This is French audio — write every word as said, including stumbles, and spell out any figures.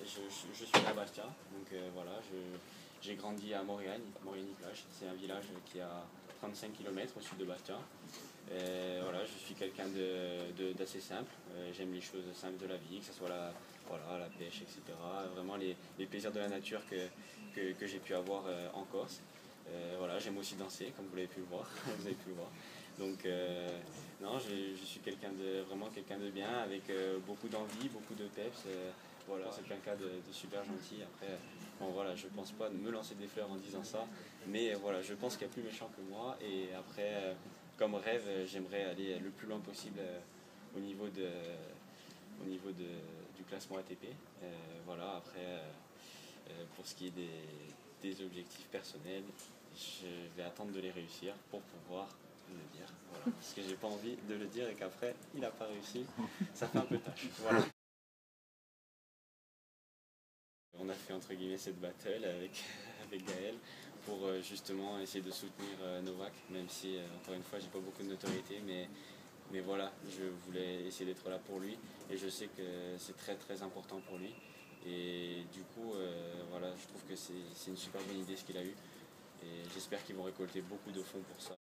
je, je, je suis à Bastia, donc euh, voilà, j'ai grandi à Maurienne, Maurienne-Plage. C'est un village qui est à trente-cinq kilomètres au sud de Bastia. Et voilà, je suis quelqu'un d'assez simple. Euh, J'aime les choses simples de la vie, que ce soit la, voilà, la pêche, et cetera. Vraiment les, les plaisirs de la nature que, que, que j'ai pu avoir euh, en Corse. Euh, voilà, j'aime aussi danser, comme vous l'avez pu le voir. vous avez pu le voir. Donc euh, non, je, je suis quelqu'un de vraiment quelqu'un de bien, avec euh, beaucoup d'envie, beaucoup de peps. Euh, voilà, c'est quelqu'un de, de super gentil. Après, bon voilà, je pense pas me lancer des fleurs en disant ça, mais voilà, je pense qu'il y a plus méchant que moi. Et après, euh, comme rêve, j'aimerais aller le plus loin possible euh, au niveau de, au niveau de, du classement A T P. Euh, voilà, après, euh, euh, pour ce qui est des, des objectifs personnels, je vais attendre de les réussir pour pouvoir le dire. Voilà. Parce que j'ai pas envie de le dire et qu'après, il n'a pas réussi. Ça fait un peu tâche. Voilà. On a fait entre guillemets cette battle avec, avec Gaël pour euh, justement essayer de soutenir euh, Novak, même si euh, encore une fois j'ai pas beaucoup de notoriété, mais, mais voilà, je voulais essayer d'être là pour lui et je sais que c'est très très important pour lui. Et du coup, euh, voilà, je trouve que c'est une super bonne idée ce qu'il a eu et j'espère qu'ils vont récolter beaucoup de fonds pour ça.